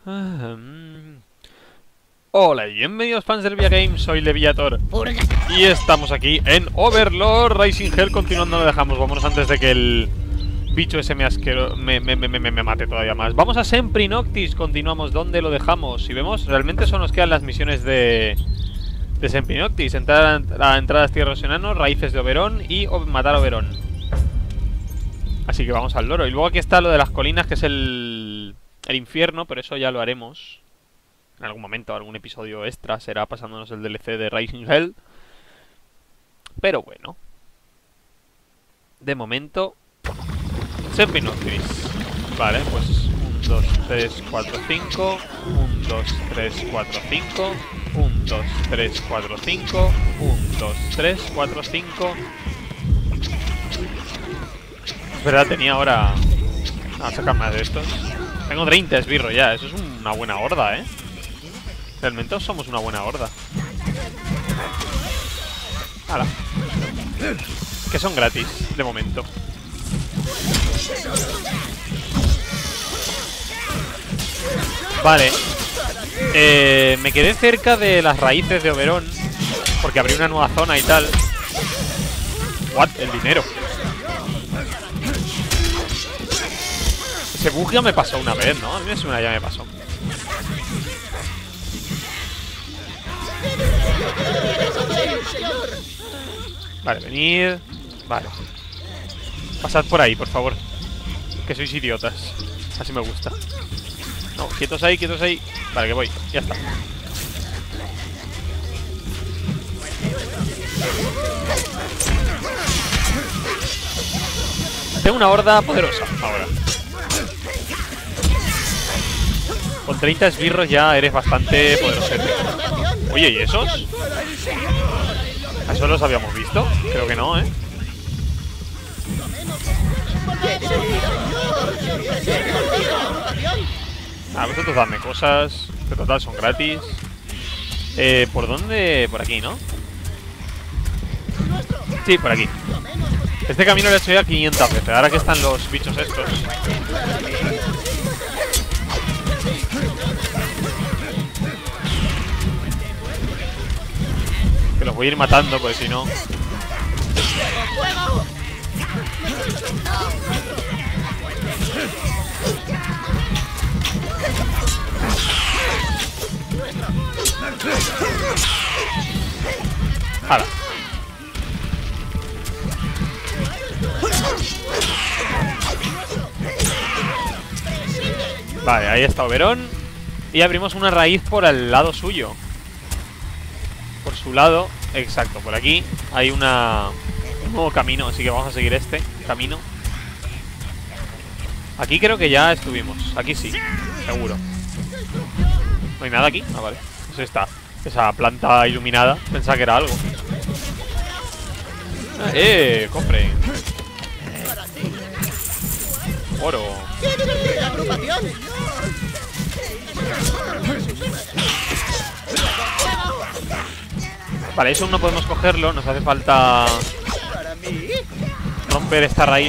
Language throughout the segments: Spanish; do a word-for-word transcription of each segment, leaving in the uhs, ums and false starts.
Hola y bienvenidos fans del Via Games, soy Leviator y estamos aquí en Overlord Rising Hell. Continuando, no dejamos, vámonos antes de que el bicho ese me asquero, me, me, me, me, me mate todavía más. Vamos a Sempri Noctis, continuamos donde lo dejamos. Si vemos, realmente solo nos quedan las misiones de, de Sempri Noctis: entrar a entradas tierras enanos, raíces de Oberon y o matar a Oberon. Así que vamos al loro. Y luego aquí está lo de las colinas, que es el, el infierno, pero eso ya lo haremos en algún momento, algún episodio extra será pasándonos el D L C de Rising Hell. Pero bueno, de momento Sempri Noctis. Vale, pues uno, dos, tres, cuatro, cinco. uno, dos, tres, cuatro, cinco. uno, dos, tres, cuatro, cinco. uno, dos, tres, cuatro, cinco. Es verdad, tenía ahora a sacar más de estos. Tengo treinta esbirros ya, eso es una buena horda, eh. Realmente somos una buena horda. ¡Hala! Que son gratis, de momento. Vale. Eh, me quedé cerca de las raíces de Oberon, porque abrí una nueva zona y tal. What? El dinero. Ese bug ya me pasó una vez, ¿no? A mí me suena, ya me pasó. Vale, venid. Vale. Pasad por ahí, por favor. Que sois idiotas. Así me gusta. No, quietos ahí, quietos ahí. Vale, que voy, ya está. Tengo una horda poderosa ahora. Con treinta esbirros ya eres bastante poderoso. Oye, ¿y esos? ¿A esos los habíamos visto? Creo que no, ¿eh? Ah, vosotros dadme cosas. Que total son gratis. Eh, ¿por dónde? Por aquí, ¿no? Sí, por aquí. Este camino lo he hecho ya quinientas veces. Ahora que están los bichos estos. Que los voy a ir matando, porque si no... ¡Hala! Vale, ahí está Oberon. Y abrimos una raíz por el lado suyo. Por su lado, exacto, por aquí hay una, un nuevo camino, así que vamos a seguir este camino. Aquí creo que ya estuvimos, aquí sí, seguro. ¿No hay nada aquí? Ah, vale, pues está, esa planta iluminada, pensaba que era algo. ¡Eh! ¡Cofre! ¡Oro! Vale, eso no podemos cogerlo. Nos hace falta romper esta raíz.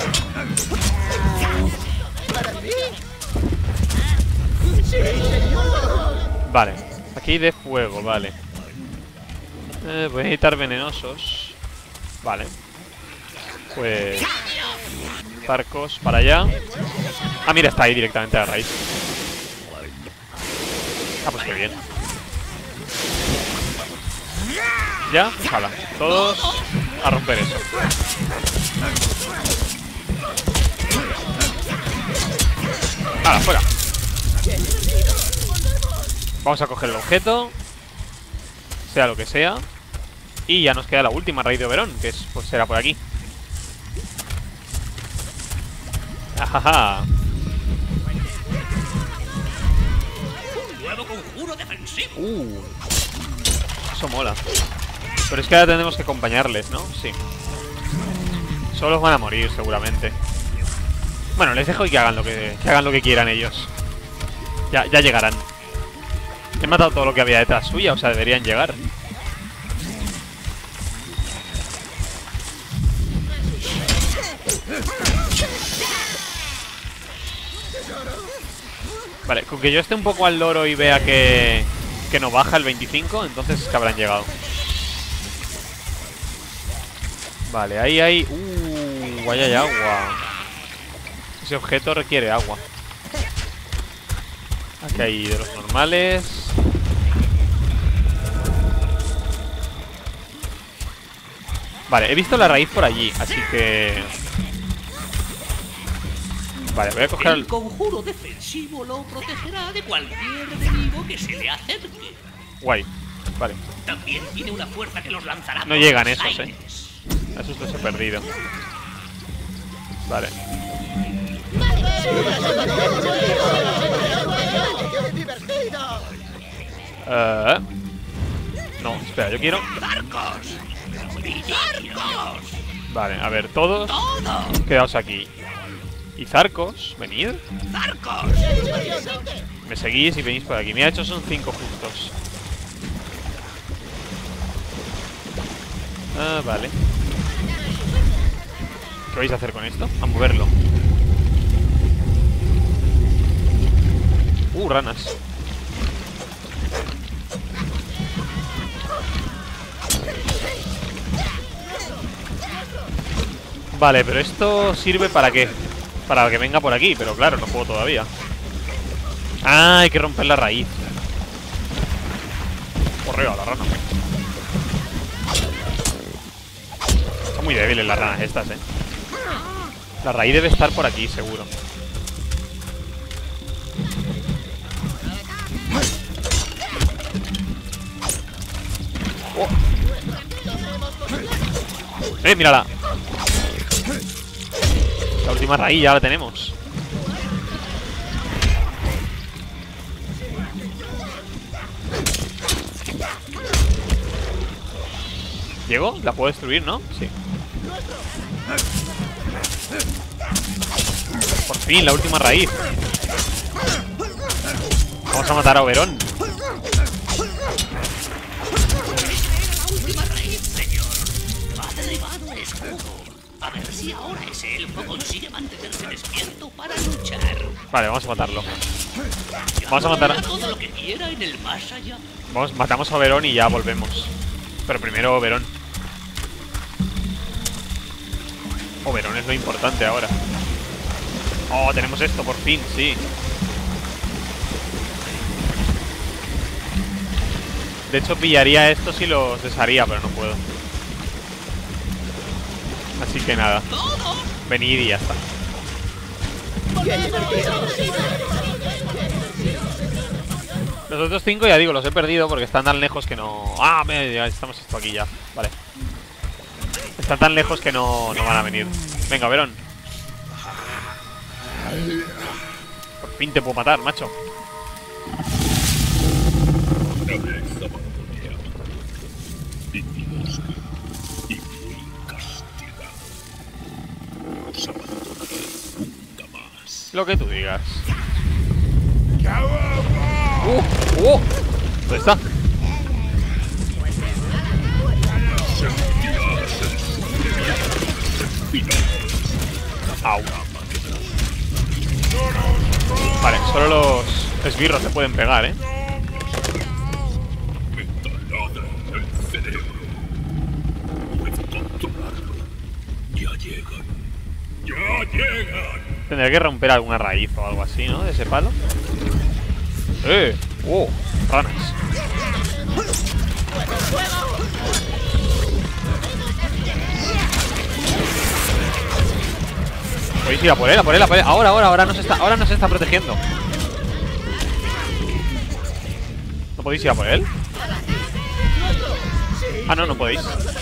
Vale, aquí de fuego, vale. eh, Voy a necesitar venenosos. Vale. Pues... Zarcos para allá. Ah, mira, está ahí directamente la raíz. Ah, pues qué bien. Ya, ojalá. Todos a romper eso. ¡Hala, fuera! Vamos a coger el objeto, sea lo que sea. Y ya nos queda la última raíz de Oberon, que es, pues será por aquí. ¡Ajaja! Uh, eso mola. Pero es que ahora tenemos que acompañarles, ¿no? Sí. Solos van a morir, seguramente. Bueno, les dejo y que hagan lo que, que hagan lo que quieran ellos. Ya, ya llegarán. He matado todo lo que había detrás suya, o sea, deberían llegar. Vale, con que yo esté un poco al loro y vea que, que no baja el veinticinco, entonces es que habrán llegado. Vale, ahí hay... Uh, ahí hay agua. Ese objeto requiere agua. Aquí hay de los normales. Vale, he visto la raíz por allí, así que... Vale, voy a coger... El conjuro defensivo lo protegerá de cualquier enemigo que se le acerque. Guay, vale. También tiene una fuerza que los lanzará. No por llegan los esos, eh. aires. Esos los he perdido. Vale. Uh, no, espera, yo quiero... ¡Barcos! ¡Barcos! Vale, a ver, todos ¡Todos! quedaos aquí. Y Zarcos, venid. ¡Barcos! Me seguís y venís por aquí. Me ha hecho son cinco justos. Ah, vale. ¿Qué vais a hacer con esto? A moverlo. Uh, ranas. Vale, pero esto sirve para qué? Para que venga por aquí, pero claro, no puedo todavía. Ah, hay que romper la raíz. Correo a la rana. Son muy débiles las ranas estas, eh. La raíz debe estar por aquí, seguro. Oh. Eh, mírala. La última raíz ya la tenemos. ¿Llego? La puedo destruir, ¿no? Sí. Por fin, la última raíz. Vamos a matar a Oberón. La última raíz, señor. Ha derribado el escudo. A ver si ahora ese elfo consigue mantenerse despierto para luchar. Vale, vamos a matarlo. Vamos a matar a... todo lo que quiera en el más allá. Vamos, matamos a Oberón y ya volvemos. Pero primero Oberón. Oberón es lo importante ahora. Oh, tenemos esto por fin, sí. De hecho pillaría estos y los desharía, pero no puedo. Así que nada. Venid y ya está. Los otros cinco ya digo, los he perdido porque están tan lejos que no... Ah, ya estamos esto aquí ya. Vale. Están tan lejos que no, no van a venir. Venga, Verón. Por fin te puedo matar, macho. Lo que tú digas. ¡Uh! ¡Uh! ¿Dónde está? Au. Vale, solo los esbirros se pueden pegar, ¿eh? Tendré que romper alguna raíz o algo así, ¿no? De ese palo. ¡Eh! ¡Oh! Ranas. Podéis ir a por él, a por él, a por él. Ahora, ahora, ahora no se está, ahora no se está protegiendo. ¿No podéis ir a por él? Ah, no, no podéis.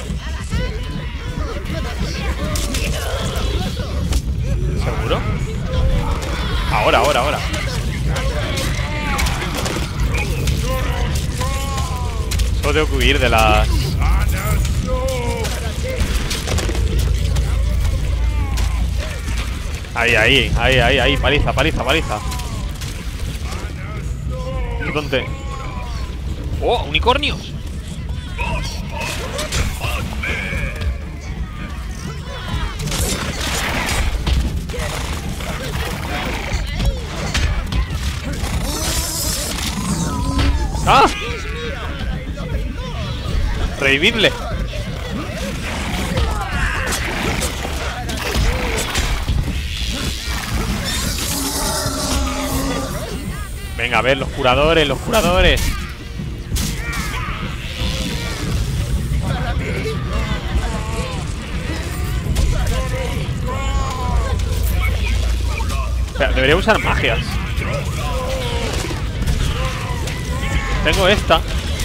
¿Seguro? Ahora, ahora, ahora. Solo tengo que huir de las... Ahí, ahí, ahí, ahí, ahí, paliza, paliza, paliza. Qué tonte. ¡Oh, unicornios! ¡Ah! Revivirle. Venga, a ver, los curadores, los curadores. Espera, debería usar magias. Tengo esta.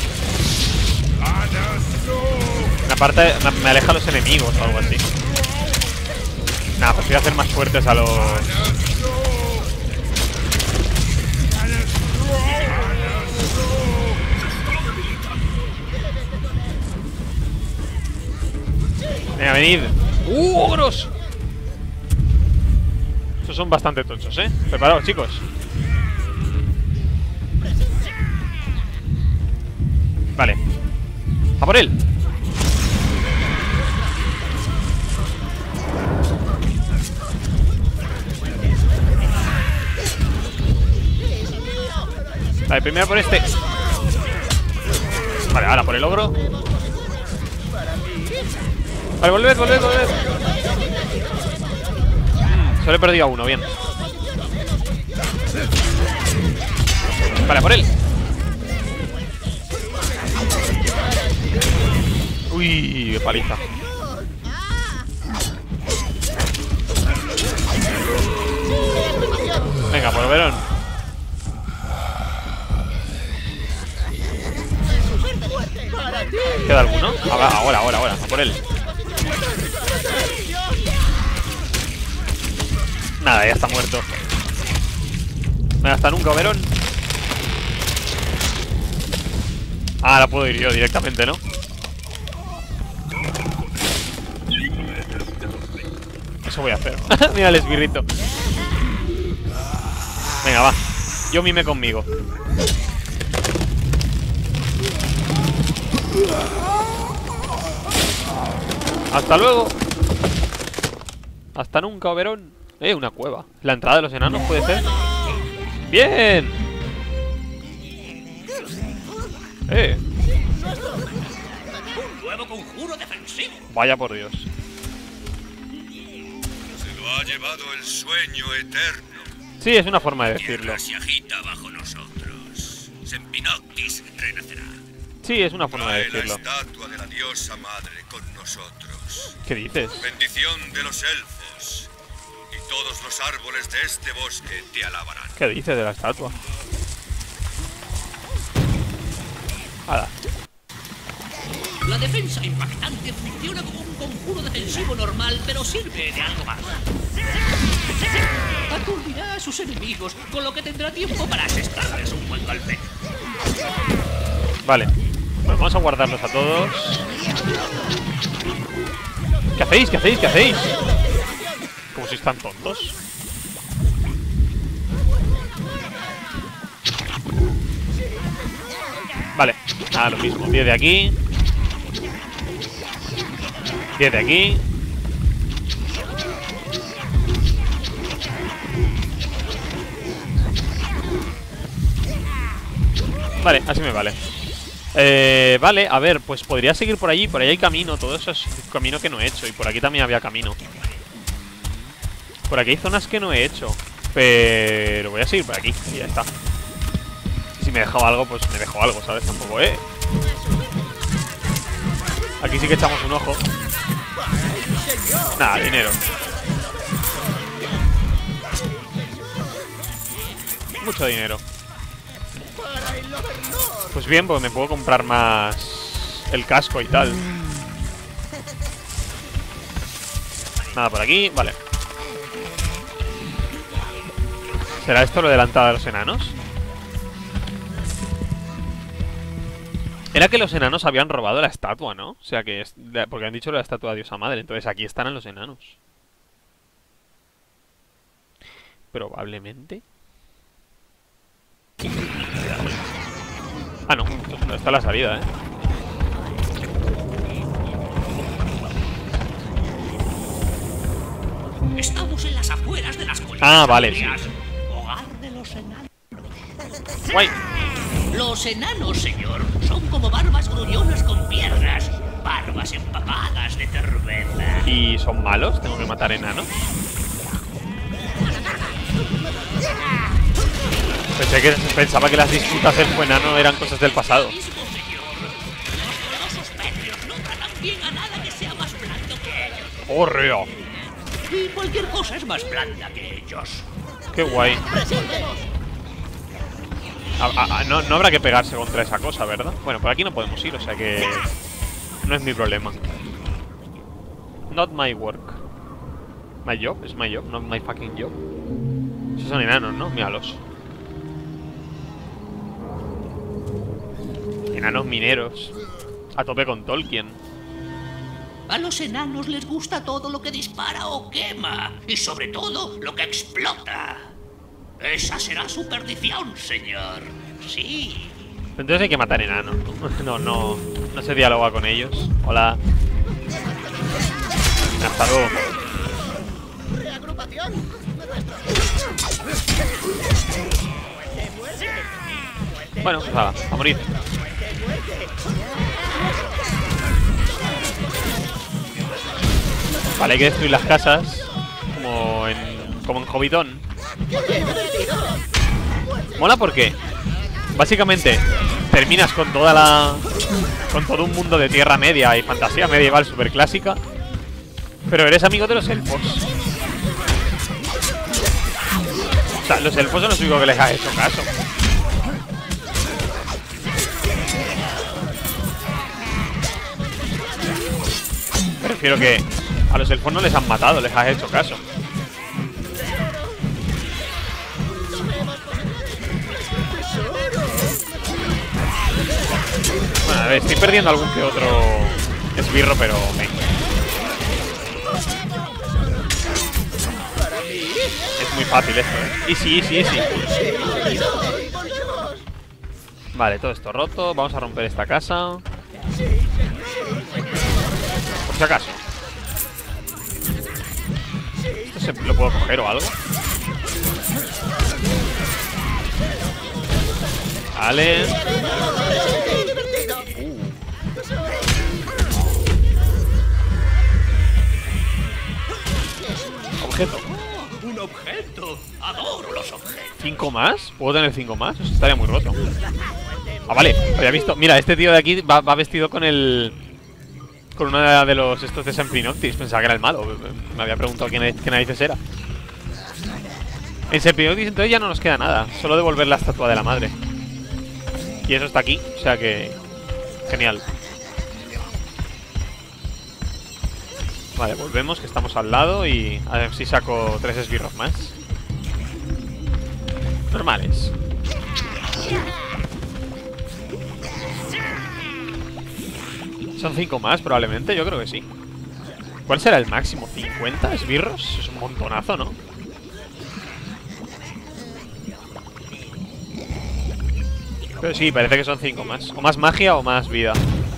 Aparte, me, me aleja a los enemigos o algo así. Nada, prefiero hacer más fuertes a los... Venga, venid. ¡Uh, ogros! Estos son bastante tochos, ¿eh? Preparaos, chicos. Vale. ¡A por él! Vale, primero por este. Vale, ahora por el ogro. Vale, volved, volved, volved. mm, Solo he perdido a uno, bien. Vale, por él. Uy, qué paliza. Venga, por Oberón. ¿Queda alguno? Ahora, ahora, ahora, ahora. A por él. Nada, ya está muerto. Venga, hasta nunca, Oberón. Ah, la puedo ir yo directamente, ¿no? Eso voy a hacer. Mira el esbirrito. Venga, va. Yo mime conmigo. Hasta luego. Hasta nunca, Oberón. Eh, una cueva. La entrada de los enanos puede ser. ¡Bien! Eh. Un nuevo conjuro defensivo. Vaya por Dios. Se lo ha llevado el sueño eterno. Sí, es una forma de decirlo. Tierra se agita bajo nosotros. Sempinoctis renacerá. Sí, es una forma de Trae la decirlo. estatua de la diosa madre con nosotros. ¿Qué dices? Bendición de los elfos. Y todos los árboles de este bosque te alabarán. ¿Qué dices de la estatua? Hala. La defensa impactante funciona como un conjuro defensivo normal, pero sirve de algo más. Aturdirá a sus enemigos, con lo que tendrá tiempo para asestarles un buen golpe. Vale. Bueno, vamos a guardarlos a todos. ¿Qué hacéis? ¿Qué hacéis? ¿Qué hacéis? Como si están tontos. Vale. Ah, lo mismo. diez de aquí. diez de aquí. Vale, así me vale. Eh, vale, a ver, pues podría seguir por allí. Por ahí hay camino, todo eso es camino que no he hecho. Y por aquí también había camino. Por aquí hay zonas que no he hecho. Pero voy a seguir por aquí y ya está. Si me he dejado algo, pues me dejo algo, ¿sabes? Tampoco, ¿eh? Aquí sí que echamos un ojo. Nada, dinero. Mucho dinero. Pues bien, pues me puedo comprar más el casco y tal. Nada por aquí, vale. ¿Será esto lo de la entrada de los enanos? Era que los enanos habían robado la estatua, ¿no? O sea que es... Porque han dicho la estatua de diosa madre. Entonces aquí estarán los enanos. Probablemente. Ah, no. Esto está la salida, ¿eh? Estamos en las afueras de las colinas. Ah, vale, sí. Hogar de los enanos. Guay. Los enanos, señor, son como barbas grullonas con piernas. Barbas empapadas de cerveza. ¿Y son malos? ¿Tengo que matar enanos? Pensé que, pensaba que las disputas del enano eran cosas del pasado. ¡Horreo! Y cualquier cosa es más blanda que ellos. ¡Qué guay! A, a, a, no, no habrá que pegarse contra esa cosa, ¿verdad? Bueno, por aquí no podemos ir, o sea que... no es mi problema. Not my work. My job, es my job, not my fucking job. Esos son enanos, ¿no? Míralos. Enanos mineros. A tope con Tolkien. A los enanos les gusta todo lo que dispara o quema. Y sobre todo, lo que explota. Esa será su perdición, señor. Sí. Entonces hay que matar enanos. No, no, no se dialoga con ellos. Hola. Hasta luego. Bueno, pues nada, a morir. Vale, hay que destruir las casas. Como en. como en Hobbiton. Mola porque básicamente terminas con toda la. con todo un mundo de Tierra Media y fantasía medieval super clásica. Pero eres amigo de los elfos. O sea, los elfos son los únicos que les ha hecho caso. Prefiero que a los elfos no les han matado, les has hecho caso. Bueno, a ver, estoy perdiendo algún que otro esbirro, pero venga. Es muy fácil esto, ¿eh? Easy, easy, easy. Vale, todo esto roto. Vamos a romper esta casa. Por si acaso. ¿Esto se lo puedo coger o algo? Vale. Uh. Objeto. Un objeto. Adoro los objetos. ¿Cinco más? ¿Puedo tener cinco más? Eso estaría muy roto. Ah, vale. Había visto. Mira, este tío de aquí va, va vestido con el... con una de los estos de Semprinoctis. Pensaba que era el malo. Me había preguntado quién, qué narices era. En Semprinoctis entonces ya no nos queda nada. Solo devolver la estatua de la madre. Y eso está aquí. O sea que... genial. Vale, volvemos, que estamos al lado. Y a ver si saco tres esbirros más. Normales. Son cinco más probablemente, yo creo que sí. ¿Cuál será el máximo? ¿cincuenta esbirros? Es un montonazo, ¿no? Pero sí, parece que son cinco más. O más magia o más vida.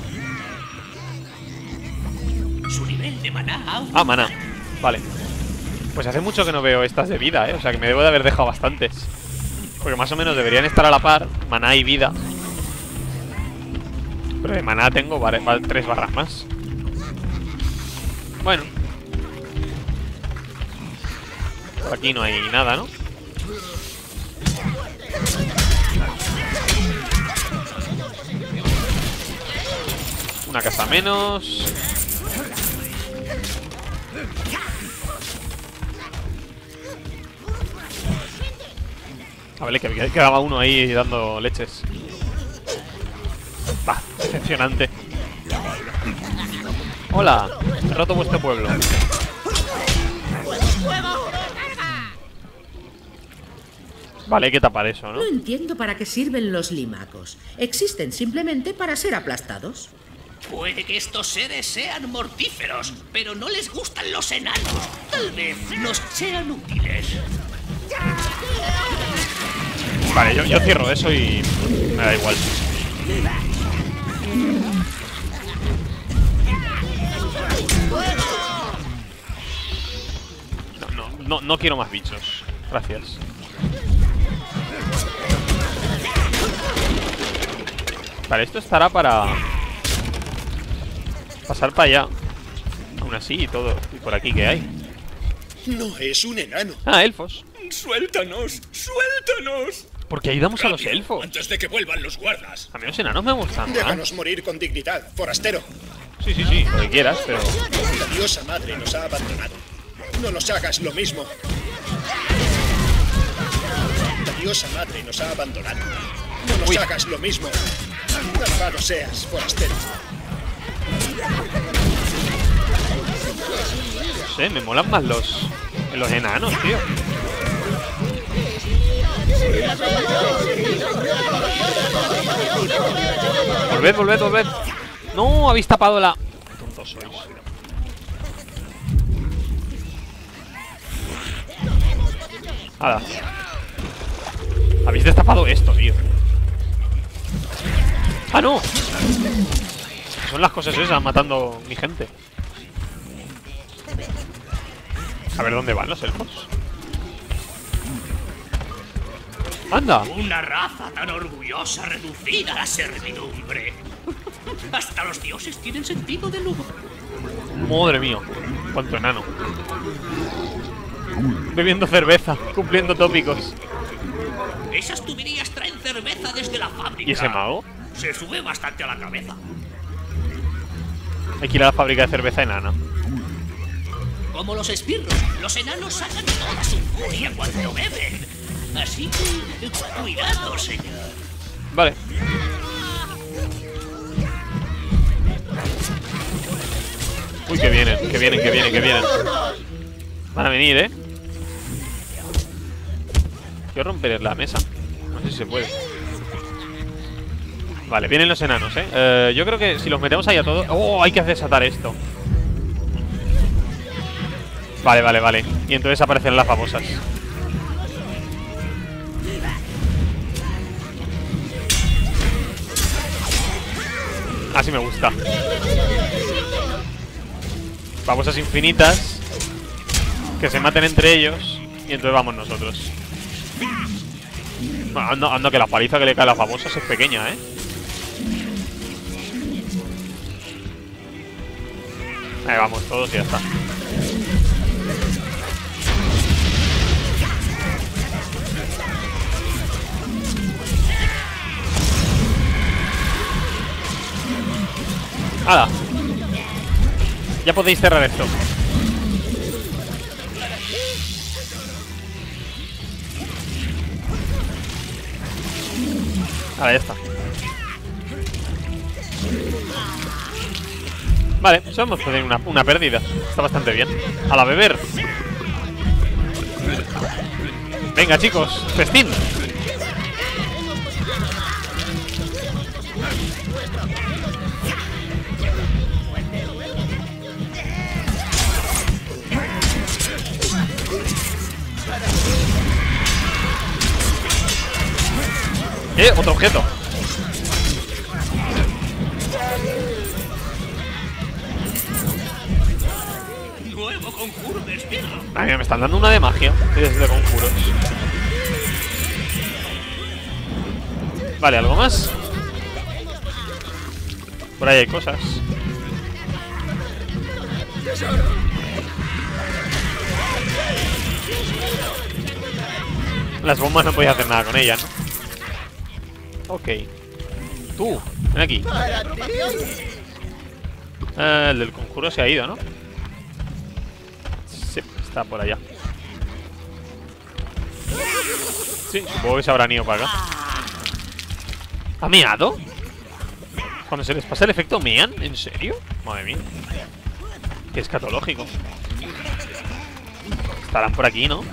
Su nivel de maná. Ah, maná. Vale. Pues hace mucho que no veo estas de vida, ¿eh? O sea que me debo de haber dejado bastantes. Porque más o menos deberían estar a la par. Maná y vida. Pero de maná tengo vale, vale, tres barras más. Bueno. Por aquí no hay nada, ¿no? Una casa menos. A ver, que quedaba uno ahí dando leches. Bah, decepcionante. Hola, he roto vuestro pueblo. Vale, hay que tapar eso, ¿no? No entiendo para qué sirven los limacos. Existen simplemente para ser aplastados. Puede que estos seres sean mortíferos, pero no les gustan los enanos. Tal vez nos sean útiles. Vale, yo, yo cierro eso y me da igual. No, no, no, no quiero más bichos. Gracias. Vale, esto estará para pasar para allá. Aún así y todo. ¿Y por aquí qué hay? No es un enano. Ah, elfos. ¡Suéltanos! ¡Suéltanos! Porque ayudamos a los Rápido, elfos. Antes de que vuelvan los guardas. A mí los enanos me gustan. ¿Ah? Déjanos morir con dignidad, forastero. Sí, sí, sí, lo que quieras, pero... La diosa madre nos ha abandonado. No nos hagas lo mismo. La diosa madre nos ha abandonado. No nos Uy. hagas lo mismo. Alabado seas, forastero. No sé, me molan más los... los enanos, tío. Volved, volved, volved. No, habéis tapado la... Qué tontos sois. Hala. Habéis destapado esto, tío. ¡Ah, no! Son las cosas esas matando mi gente. A ver dónde van los elfos. ¡Anda! Una raza tan orgullosa reducida a la servidumbre. Hasta los dioses tienen sentido del humor. Madre mía, cuánto enano. Bebiendo cerveza, cumpliendo tópicos. Esas tuberías traen cerveza desde la fábrica. ¿Y ese mago? Se sube bastante a la cabeza. Hay que ir a la fábrica de cerveza enana. Como los esbirros, los enanos sacan toda su furia cuando beben. Así que, cuidado, señor. Vale. Uy, que vienen, que vienen, que vienen, que vienen. Van a venir, ¿eh? Quiero romper la mesa. No sé si se puede. Vale, vienen los enanos, ¿eh? eh yo creo que si los metemos ahí a todos... ¡Oh! Hay que desatar esto. Vale, vale, vale. Y entonces aparecen las famosas. Así me gusta. Famosas infinitas. Que se maten entre ellos. Y entonces vamos nosotros. Bueno, ando, ando que la paliza que le cae a las famosas es pequeña, ¿eh? Ahí vamos todos y ya está. ¡Hala! Ya podéis cerrar esto. Ahora ya está. Vale, eso hemos tenido una, una pérdida. Está bastante bien. A la beber. Venga, chicos, festín. Eh, otro objeto. Nuevo conjuro de esbirro. Ay, mira, me están dando una de magia. Desde conjuros. Vale, ¿algo más? Por ahí hay cosas. Las bombas no podía hacer nada con ellas, ¿no? Ok. Tú, ven aquí. Eh, el del conjuro se ha ido, ¿no? Sí, está por allá. Sí, supongo que se habrán ido para acá. ¿Ha meado? Cuando se les pasa el efecto mean, ¿en serio? Madre mía. Qué escatológico. Estarán por aquí, ¿no?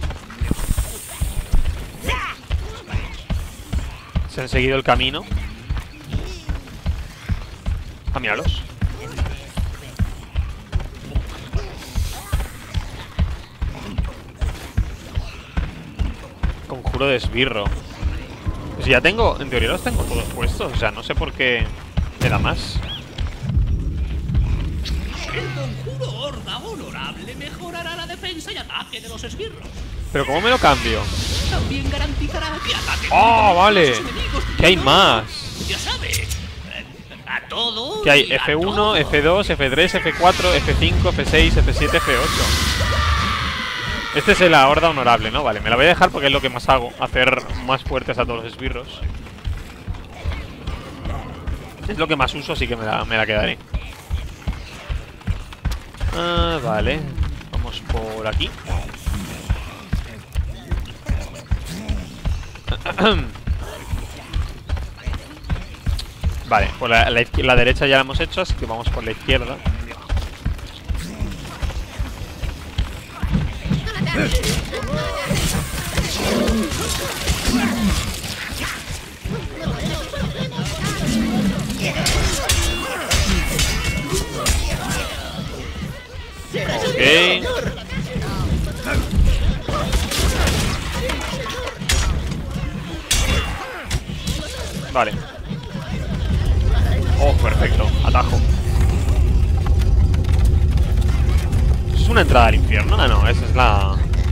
Se han seguido el camino. Ah, míralos. Conjuro de esbirro. Pues ya tengo, en teoría los tengo todos puestos. O sea, no sé por qué me da más. El conjuro horda honorable mejorará la defensa y ataque de los esbirros. Pero ¿cómo me lo cambio? También garantizará que ataque. ¡Oh, vale! Los enemigos. ¿Qué hay más? ya sabe. A todo. Que hay y a F uno, todo. F dos, F tres, F cuatro, F cinco, F seis, F siete, F ocho. Este es la horda honorable, ¿no? Vale, me la voy a dejar porque es lo que más hago. Hacer más fuertes a todos los esbirros. Es lo que más uso, así que me la, me la quedaré. Ah, vale. Vamos por aquí. Vale, por la, la, la derecha ya la hemos hecho, así que vamos por la izquierda. Ok. Vale. Oh, perfecto. Atajo. ¿Es una entrada al infierno? Ah, no, esa es la...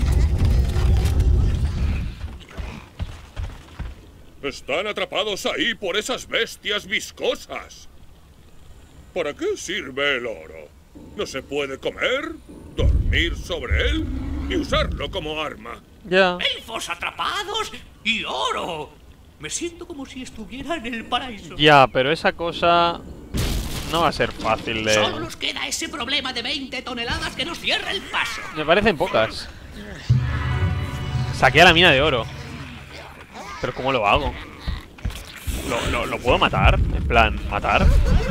Están atrapados ahí por esas bestias viscosas. ¿Para qué sirve el oro? ¿No se puede comer, dormir sobre él y usarlo como arma? Ya. Elfos atrapados y oro. Me siento como si estuviera en el paraíso. Ya, pero esa cosa no va a ser fácil de... Solo nos queda ese problema de veinte toneladas que nos cierra el paso. Me parecen pocas. Saqué a la mina de oro. Pero ¿cómo lo hago? ¿Lo, lo, ¿Lo puedo matar? En plan, ¿matar?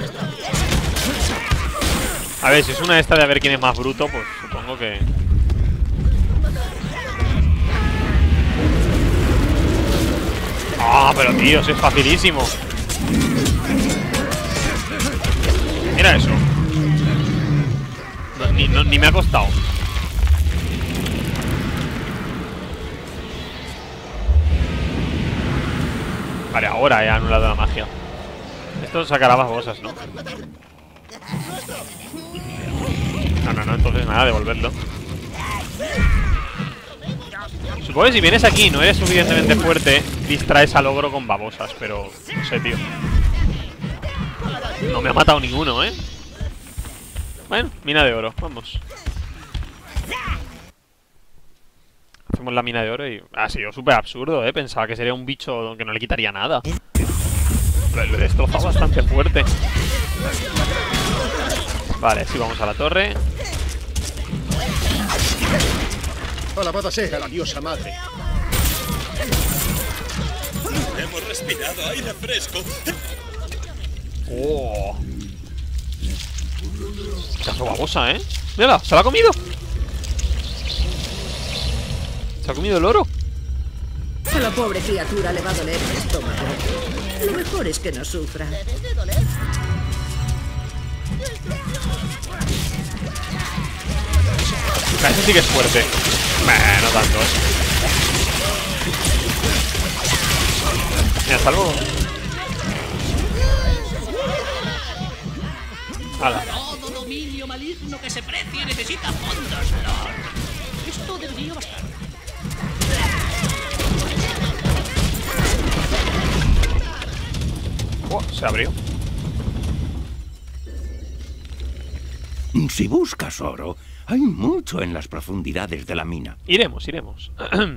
A ver, si es una de estas de a ver quién es más bruto, pues supongo que... ¡Ah, pero tío, eso es facilísimo! Mira eso. No, ni, no, ni me ha costado. Vale, ahora he anulado la magia. Esto sacará más cosas, ¿no? No, no, no, entonces nada, devolverlo. Supongo que si vienes aquí y no eres suficientemente fuerte, distraes al ogro con babosas, pero no sé, tío. No me ha matado ninguno, ¿eh? Bueno, mina de oro, vamos. Hacemos la mina de oro y... Ha sido súper absurdo, ¿eh? Pensaba que sería un bicho que no le quitaría nada. Lo, lo he destrozado bastante fuerte. Vale, sí, vamos a la torre. Alabada sea la diosa madre. Hemos respirado aire fresco. ¡Oh! Caso babosa, ¿eh? ¡Mírala! ¡Se la ha comido! ¿Se ha comido el oro? A la pobre criatura le va a doler el estómago. Lo mejor es que no sufra. Ese sí que es fuerte. Nah, no tanto, ¿eh? Mira, hasta luego. Hala. Todo dominio maligno que se precie necesita fondos, Lord. Esto debería bastar. Oh, se abrió. Si buscas oro, hay mucho en las profundidades de la mina. Iremos, iremos.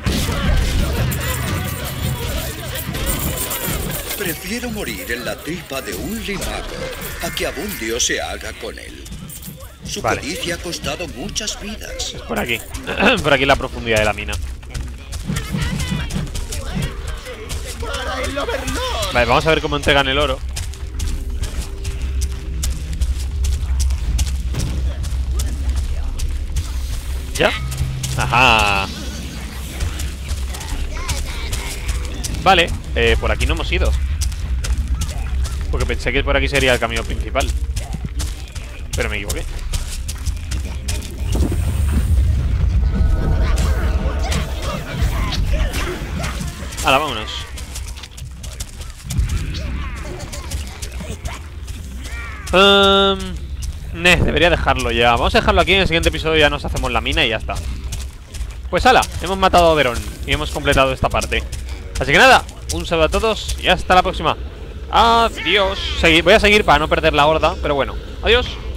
Prefiero morir en la tripa de un limaco a que Abundio se haga con él. Su Vale. codicia ha costado muchas vidas. Por aquí. Por aquí la profundidad de la mina. Vale, vamos a ver cómo entregan el oro. ¿Ya? Ajá. Vale, eh, por aquí no hemos ido. Porque pensé que por aquí sería el camino principal. Pero me equivoqué. Hala, vámonos. Um, ne, debería dejarlo ya. Vamos a dejarlo aquí. En el siguiente episodio ya nos hacemos la mina y ya está. Pues hala, hemos matado a Oberon y hemos completado esta parte. Así que nada, un saludo a todos y hasta la próxima. Adiós. Segui- voy a seguir para no perder la horda, pero bueno. Adiós.